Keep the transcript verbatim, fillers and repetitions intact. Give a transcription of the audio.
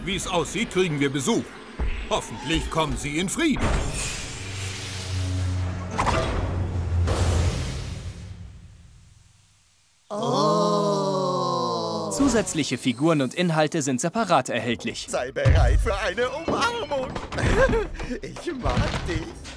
Wie es aussieht, kriegen wir Besuch. Hoffentlich kommen Sie in Frieden. Oh. Zusätzliche Figuren und Inhalte sind separat erhältlich. Sei bereit für eine Umarmung. Ich mag dich.